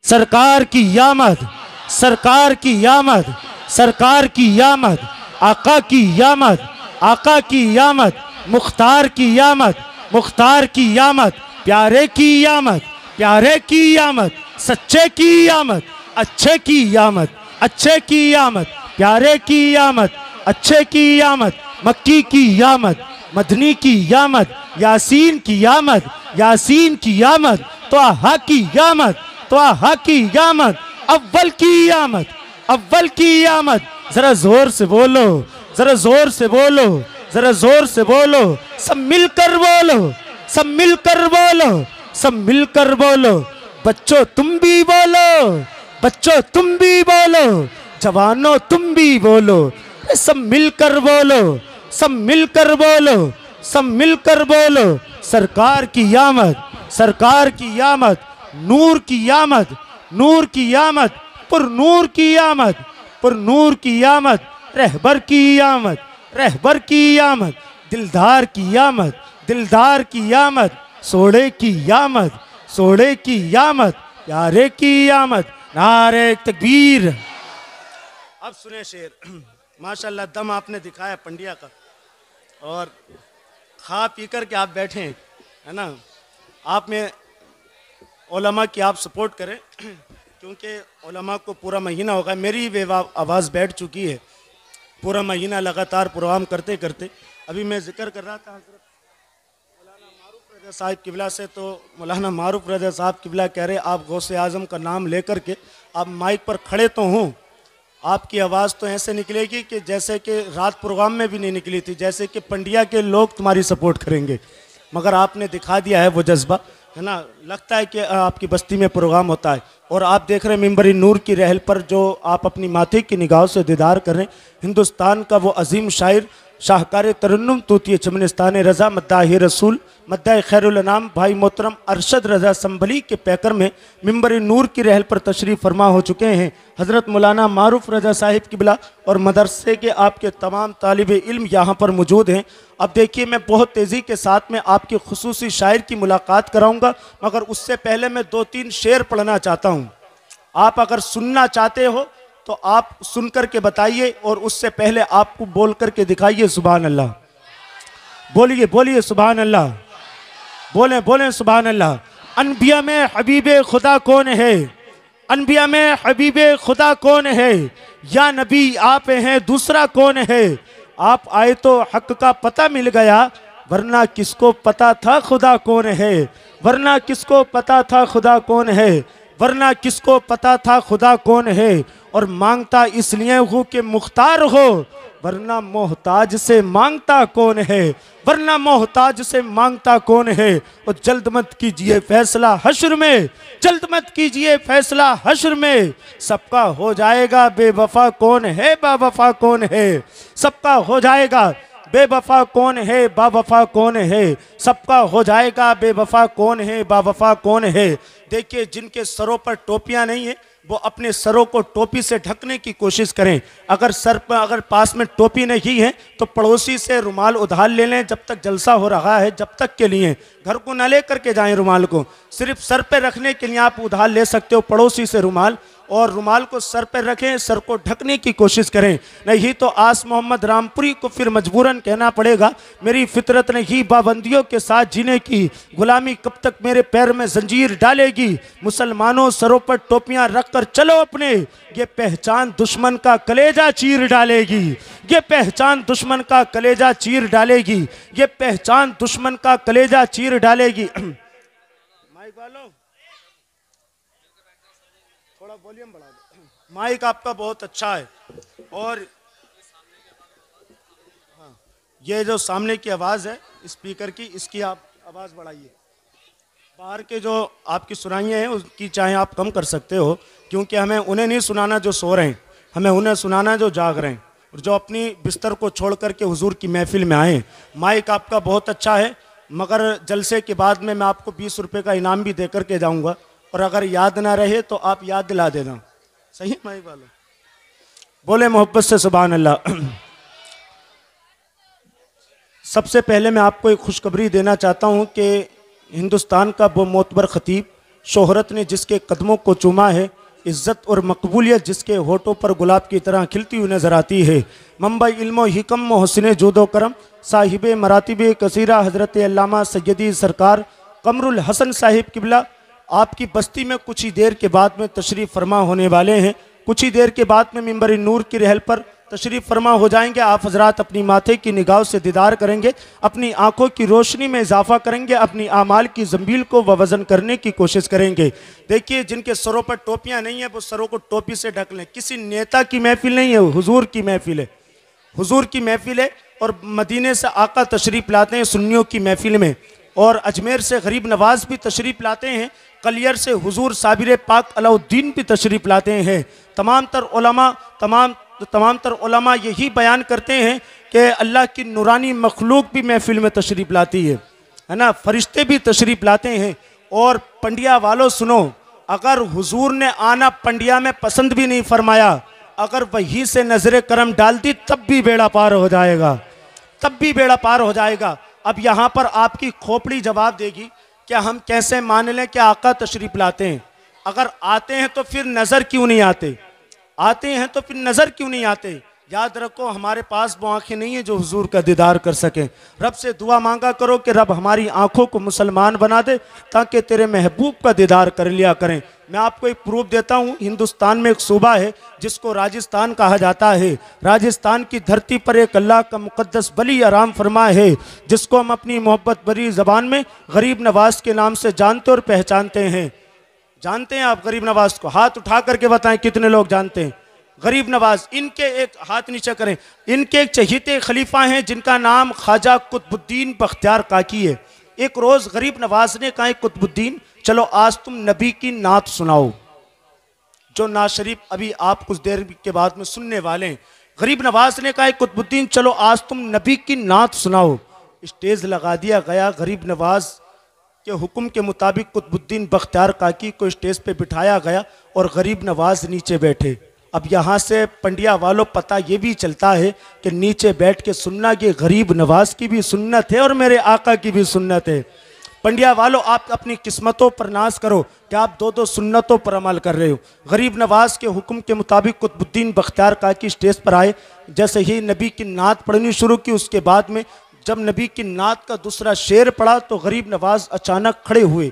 सरकार की आमद, सरकार की आमद, सरकार की आमद, आका की आमद, आका की आमद, मुख्तार की आमद, मुख्तार की आमद, प्यारे की आमद, प्यारे की आमद, सच्चे की आमद, अच्छे की आमद, अच्छे की आमद, प्यारे की आमद, अच्छे की आमद, मक्की की आमद, मदनी की आमद, यासीन की आमद, यासीन की आमद, त्वाहा की आमद, त्वाहा की आमद, अव्वल की आमद, अव्वल की आमद। जरा जोर से बोलो, जरा जोर से बोलो, जरा जोर से बोलो, सब मिलकर बोलो, सब मिलकर बोलो, सब मिलकर बोलो। बच्चों तुम भी बोलो, बच्चों तुम भी बोलो, जवानों तुम भी बोलो, सब मिलकर बोलो, सब मिलकर बोलो, सब मिलकर बोलो। सरकार की आमद, सरकार की आमद, नूर की आमद, नूर की आमद, पुर नूर की आमद, पुर नूर की आमद, रहबर की आमद, रहबर की आमद, दिलदार की आमद, दिलदार की आमद, सोड़े की आमद, सोड़े की आमद, प्यारे की आमद। नारे तकबीर। अब सुने शेर। माशाल्लाह दम आपने दिखाया पंडिया का, और खा पी कर के आप बैठे हैं, है ना। आप में उलमा की आप सपोर्ट करें, क्योंकि उलमा को पूरा महीना होगा, मेरी भी आवाज़ बैठ चुकी है पूरा महीना लगातार प्रोग्राम करते करते। अभी मैं जिक्र कर रहा था हज़रत मौलाना मारूफ रज़ा साहब किबला से, तो मौलाना मारूफ रज़ा साहब किबला कह रहे आप गौसे आज़म का नाम लेकर के आप माइक पर खड़े तो हों, आपकी आवाज़ तो ऐसे निकलेगी कि जैसे कि रात प्रोग्राम में भी नहीं निकली थी, जैसे कि पंडिया के लोग तुम्हारी सपोर्ट करेंगे, मगर आपने दिखा दिया है वो जज्बा, है ना। लगता है कि आपकी बस्ती में प्रोग्राम होता है। और आप देख रहे हैं मिंबरी नूर की रहल पर जो आप अपनी माथे की निगाहों से दीदार कर रहे हैं, हिंदुस्तान का वो अजीम शायर शाहकार तरन्नुम तूती चमनिस्तान रज़ा मद्दाह रसूल मद्दाह खैरुल अनाम भाई मोहतरम अरशद रज़ा संभली के पैकर में मिंबरी नूर की रहल पर तशरीफ़ फरमा हो चुके हैं हज़रत मौलाना मारूफ रज़ा साहिब किबला, और मदरसे के आपके तमाम तालिब इल्म यहाँ पर मौजूद हैं। अब देखिए मैं बहुत तेज़ी के साथ में आपके खुसूसी शायर की मुलाकात कराऊँगा, मगर उससे पहले मैं 2-3 शेर पढ़ना चाहता हूँ। आप अगर सुनना चाहते हो तो आप सुन कर के बताइए, और उससे पहले आपको बोल कर के दिखाइए सुभान अल्लाह। बोलिए बोलिए सुभान अल्लाह, बोले बोले सुभान अल्लाह। अनबिया में हबीबे खुदा कौन है, अनबिया में हबीबे खुदा कौन है, या नबी आप हैं दूसरा कौन है। आप आए तो हक का पता मिल गया, वरना किसको पता था खुदा कौन है, वरना किसको पता था खुदा कौन है, वरना किसको पता था खुदा कौन है। और मांगता इसलिए हूँ कि मुख्तार हो, वरना मोहताज से मांगता कौन है, वरना मोहताज से मांगता कौन है। और जल्द मत कीजिए फैसला हश्र में, जल्द मत कीजिए फैसला हश्र में, सबका हो जाएगा बेवफा कौन है बावफा कौन है, सबका हो जाएगा बेवफा कौन है बावफा कौन है, सबका हो जाएगा बेवफा कौन है बावफा कौन है। देखिए जिनके सरों पर टोपियां नहीं है वो अपने सरों को टोपी से ढकने की कोशिश करें। अगर सर पर अगर पास में टोपी नहीं है तो पड़ोसी से रुमाल उधार ले लें, जब तक जलसा हो रहा है जब तक के लिए। घर को ना ले करके जाएं रुमाल को, सिर्फ सर पे रखने के लिए आप उधार ले सकते हो पड़ोसी से रुमाल, और रुमाल को सर पर रखें, सर को ढकने की कोशिश करें। नहीं तो आस मोहम्मद रामपुरी को फिर मजबूरन कहना पड़ेगा, मेरी फितरत नहीं पाबंदियों के साथ जीने की, गुलामी कब तक मेरे पैर में जंजीर डालेगी। मुसलमानों सरों पर टोपियां रख कर चलो अपने, ये पहचान दुश्मन का कलेजा चीर डालेगी, ये पहचान दुश्मन का कलेजा चीर डालेगी, ये पहचान दुश्मन का कलेजा चीर डालेगी। माइक वालों थोड़ा वॉल्यूम बढ़ा दो, माइक आपका बहुत अच्छा है। और हाँ, ये जो सामने की आवाज़ है स्पीकर की, इसकी आप आवाज़ बढ़ाइए। बाहर के जो आपकी सुनाइयाँ हैं उसकी चाहे आप कम कर सकते हो, क्योंकि हमें उन्हें नहीं सुनाना जो सो रहे हैं, हमें उन्हें सुनाना जो जाग रहे हैं और जो अपनी बिस्तर को छोड़ करके हुजूर की महफिल में आए। माइक आपका बहुत अच्छा है, मगर जलसे के बाद में मैं आपको 20 रुपये का इनाम भी दे करके जाऊँगा, और अगर याद ना रहे तो आप याद दिला देना। सही माइक वालों, बोले मोहब्बत से सुभान अल्लाह। सबसे पहले मैं आपको एक खुशखबरी देना चाहता हूँ कि हिंदुस्तान का वो मोतबर खतीब शोहरत ने जिसके कदमों को चूमा है, इज़्ज़त और मकबूलियत जिसके होठों पर गुलाब की तरह खिलती हुई नज़र आती है। मंबई इल्म हिकम व हुस्न जूदो करम साहिब मरातिब कसीरा हज़रत अल्लामा सैयदी सरकार कमरुल हसन साहिब किबला आपकी बस्ती में कुछ ही देर के बाद में तशरीफ़ फरमा होने वाले हैं। कुछ ही देर के बाद में मिंबर नूर की रहल पर तशरीफ़ फरमा हो जाएंगे। आप हजरात अपनी माथे की निगाह से दीदार करेंगे, अपनी आंखों की रोशनी में इजाफा करेंगे, अपनी आमाल की ज़ंबील को वज़न करने की कोशिश करेंगे। देखिए, जिनके सरों पर टोपियाँ नहीं हैं वो सरों को टोपी से ढक लें। किसी नेता की महफिल नहीं है, हुजूर की महफिल है, हुजूर की महफिल है। और मदीने से आका तशरीफ़ लाते हैं सुन्नियों की महफिल में, और अजमेर से गरीब नवाज भी तशरीफ़ लाते हैं, कलियर से हुजूर साबिर पाक अलाउद्दीन भी तशरीफ़ लाते हैं। तमाम तर उलमा यही बयान करते हैं कि अल्लाह की नूरानी मखलूक भी महफिल में तशरीफ़ लाती है ना, फरिश्ते भी तशरीफ़ लाते हैं। और पंडिया वालों सुनो, अगर हुजूर ने आना पंडिया में पसंद भी नहीं फरमाया, अगर वहीं से नजर करम डाल दी तब भी बेड़ा पार हो जाएगा, तब भी बेड़ा पार हो जाएगा। अब यहाँ पर आपकी खोपड़ी जवाब देगी कि हम कैसे मान लें कि आका तशरीफ़ लाते हैं। अगर आते हैं तो फिर नज़र क्यों नहीं आते, आते हैं तो फिर नज़र क्यों नहीं आते। याद रखो, हमारे पास वो आँखें नहीं है जो हुजूर का दीदार कर सकें। रब से दुआ मांगा करो कि रब हमारी आँखों को मुसलमान बना दे ताकि तेरे महबूब का दीदार कर लिया करें। मैं आपको एक प्रूफ देता हूँ। हिंदुस्तान में एक सूबा है जिसको राजस्थान कहा जाता है। राजस्थान की धरती पर एक अल्लाह का मुक़द्दस वली आराम फरमा है, जिसको हम अपनी मोहब्बत भरी ज़बान में गरीब नवाज के नाम से जानते और पहचानते हैं। जानते हैं आप गरीब नवाज को? हाथ उठा करके बताएं कितने लोग जानते हैं गरीब नवाज। इनके एक हाथ नीचे करें, इनके एक चहीते खलीफा हैं जिनका नाम ख्वाजा कुतुबुद्दीन बख्तियार काकी है। एक रोज़ गरीब नवाज ने कहा, कुतुबुद्दीन चलो आज तुम नबी की नात सुनाओ, जो नात शरीफ अभी आप कुछ देर के बाद में सुनने वाले हैं। गरीब नवाज ने कहा, कुतुबुद्दीन चलो आज तुम नबी की नात सुनाओ। स्टेज लगा दिया गया। गरीब नवाज के हुक्म के मुताबिक कुतुबुद्दीन बख्तियार काकी को स्टेज पे बिठाया गया और गरीब नवाज नीचे बैठे। अब यहाँ से पंडिया वालों पता ये भी चलता है कि नीचे बैठ के सुनना ये गरीब नवाज की भी सुन्नत है और मेरे आका की भी सुन्नत है। पंडिया वालों, आप अपनी किस्मतों पर नाज करो कि आप दो दो सुन्नतों पर अमल कर रहे हो। गरीब नवाज के हुक्म के मुताबिक कुतुबुद्दीन बख्तियार काकी स्टेज पर आए। जैसे ही नबी की नात पढ़नी शुरू की, उसके बाद में जब नबी की नात का दूसरा शेर पढ़ा तो गरीब नवाज अचानक खड़े हुए।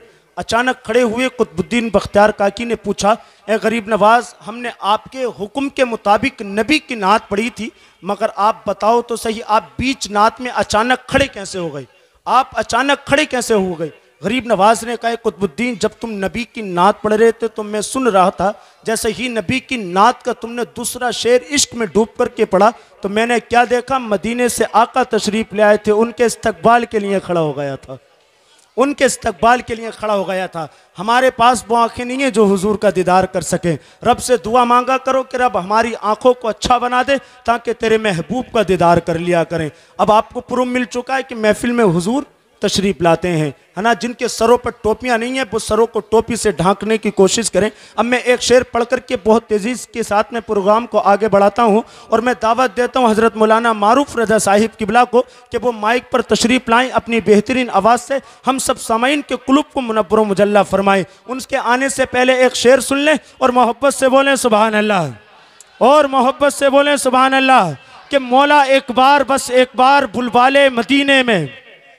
कुतुबुद्दीन बख्तियार काकी ने पूछा, ए गरीब नवाज, हमने आपके हुक्म के मुताबिक नबी की नात पढ़ी थी, मगर आप बताओ तो सही, आप बीच नात में अचानक खड़े कैसे हो गए? आप अचानक खड़े कैसे हो गए? गरीब नवाज ने कहा, कुतुबुद्दीन जब तुम नबी की नात पढ़ रहे थे तो मैं सुन रहा था। जैसे ही नबी की नात का तुमने दूसरा शेर इश्क में डूब करके पढ़ा तो मैंने क्या देखा, मदीने से आका तशरीफ ले आए थे, उनके इस्तकबाल के लिए खड़ा हो गया था, उनके इस्तकबाल के लिए खड़ा हो गया था। हमारे पास वो आँखें नहीं है जो हुजूर का दीदार कर सकें। रब से दुआ मांगा करो कि रब हमारी आँखों को अच्छा बना दे ताकि तेरे महबूब का दीदार कर लिया करें। अब आपको प्रूफ मिल चुका है कि महफिल में हुजूर तशरीफ़ लाते हैं, है ना। जिनके सरों पर टोपियां नहीं है वो सरों को टोपी से ढांकने की कोशिश करें। अब मैं एक शेर पढ़ करके बहुत तेज़ी के साथ में प्रोग्राम को आगे बढ़ाता हूं और मैं दावत देता हूं हज़रत मौलाना मारूफ रज़ा साहिब किबला को कि वो माइक पर तशरीफ़ लाएं, अपनी बेहतरीन आवाज़ से हम सब सामाइन के कुलूब को मुनव्वर मुजल्ला फरमाएं। उनके आने से पहले एक शेर सुन लें और मोहब्बत से बोलें सुबहान अल्लाह, और मोहब्बत से बोलें सुबहान अल्लाह कि मौला एक बार, बस एक बार बुलवाले मदीने में।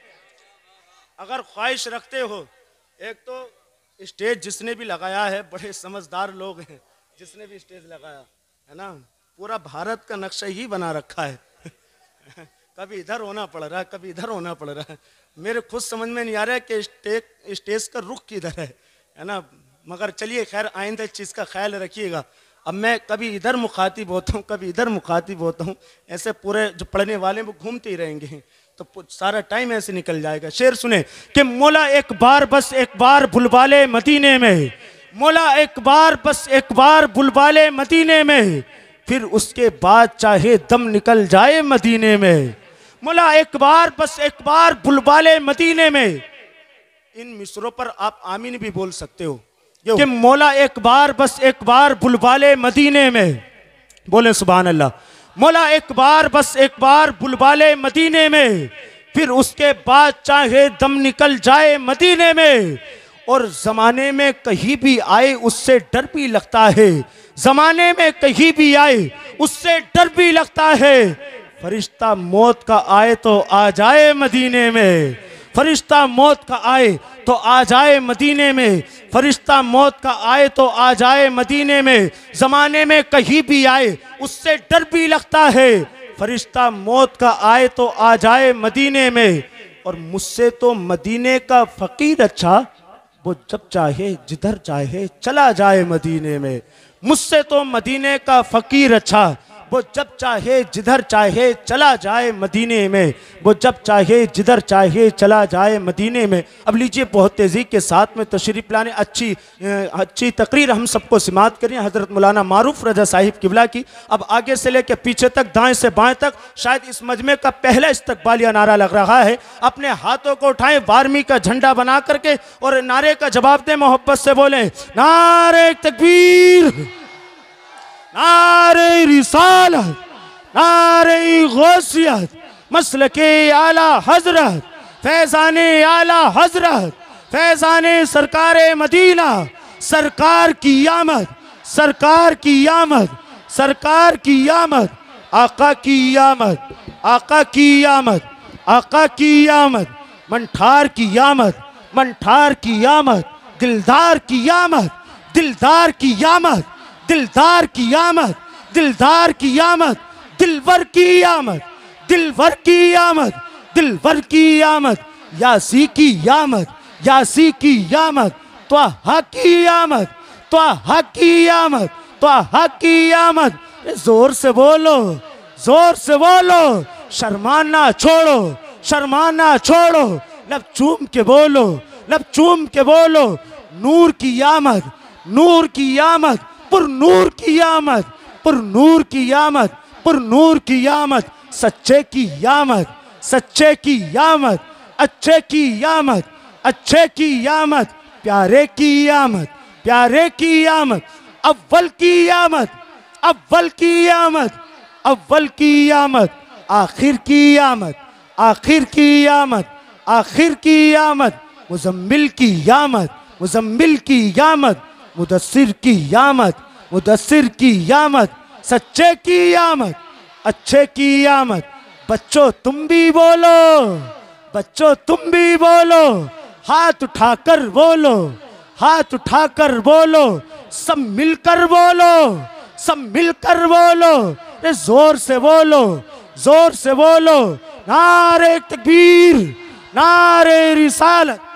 अगर ख्वाहिश रखते हो, एक तो स्टेज जिसने भी लगाया है बड़े समझदार लोग हैं, जिसने भी स्टेज लगाया है ना, पूरा भारत का नक्शा ही बना रखा है कभी इधर होना पड़ रहा है, कभी इधर होना पड़ रहा है। मेरे खुद समझ में नहीं आ रहा है कि स्टेज का रुख किधर है ना। मगर चलिए खैर, आइंदा इस चीज़ का ख्याल रखिएगा। अब मैं कभी इधर मुखातिब होता हूँ, कभी इधर मुखातिब होता हूँ, ऐसे पूरे जो पढ़ने वाले वो घूमते ही रहेंगे तो सारा टाइम ऐसे निकल जाएगा। शेर सुने कि मौला एक बार, बस एक बार बुलवाले मदीने में, मौला एक बार, बस एक बार बुलवाले मदीने में, फिर उसके बाद चाहे दम निकल जाए मदीने में। मौला एक बार, बस एक बार बुलवाले मदीने में। इन मिसरों पर आप आमीन भी बोल सकते हो कि मौला एक बार, बस एक बार बुलवाले मदीने में। बोले सुभान अल्लाह। मौला एक बार, बस एक बार बुलवाले मदीने में, फिर उसके बाद चाहे दम निकल जाए मदीने में। और ज़माने में कहीं भी आए उससे डर भी लगता है, ज़माने में कहीं भी आए उससे डर भी लगता है। फरिश्ता मौत का आए तो आ जाए मदीने में, फरिश्ता मौत का आए तो आ जाए मदीने में, फरिश्ता मौत का आए तो आ जाए मदीने में। ज़माने में कहीं भी आए उससे डर भी लगता है, फरिश्ता मौत का आए तो आ जाए मदीने में। और मुझसे तो मदीने का फ़कीर अच्छा, वो जब चाहे जिधर चाहे चला जाए मदीने में। मुझसे तो मदीने का फ़कीर अच्छा, वो जब चाहे जिधर चाहे चला जाए मदीने में, वो जब चाहे जिधर चाहे चला जाए मदीने में। अब लीजिए बहुत तेज़ी के साथ में तशरीफ़ लाने अच्छी तकरीर हम सबको समात करें हज़रत मौलाना मारूफ रज़ा साहिब किबला की। अब आगे से लेकर पीछे तक, दाएं से बाएं तक, शायद इस मजमे का पहला इस्तकबालिया नारा लग रहा है। अपने हाथों को उठाएं, वार्मी का झंडा बना करके और नारे का जवाब दें, मोहब्बत से बोलें नारे तकबीर, नारे रिसालत, नारे गौसियत, मसलके आला हजरत, फैज़ाने आला हजरत, फैज़ाने सरकारे मदीना, सरकार की आमद, सरकार की आमद, सरकार की आमद, आका की आमद, आका की आमद, आका की आमद, मंठार की आमद, मंठार की आमद, दिलदार की आमद, दिलदार की आमद, दिलदार की आमद, दिलदार की आमद, दिलवर की आमद, दिलवर की आमद, दिलवर की आमद, यासी की आमद, यासी की आमद, त्वाहा की आमद, त्वाहा की आमद, त्वाहा की आमद। जोर से बोलो, जोर से बोलो, शर्माना छोड़ो, शर्माना छोड़ो, लब चूम के बोलो, लब चूम के बोलो। नूर की आमद, नूर की आमद, पुर नूर की आमद, पुर नूर की आमद, पुर नूर की आमद। सच्चे की आमद, सच्चे की आमद, अच्छे की आमद, अच्छे की आमद, प्यारे की आमद, प्यारे की आमद। अव्वल की आमद, अव्वल की आमद, अव्वल की आमद, आखिर की आमद, आखिर की आमद, आखिर की आमद। मुजम्मिल की आमद, मुजम्मिल की आमद, मुदस्सिर की आमद, मुदस्सिर की आमद। सच्चे की आमद, अच्छे की आमद। बच्चों तुम भी बोलो, बच्चों तुम भी बोलो, हाथ उठाकर बोलो, हाथ उठाकर बोलो, सब मिलकर बोलो, सब मिलकर बोलो। जोर से बोलो, जोर से बोलो, नारे तकबीर, नारे रिसालत।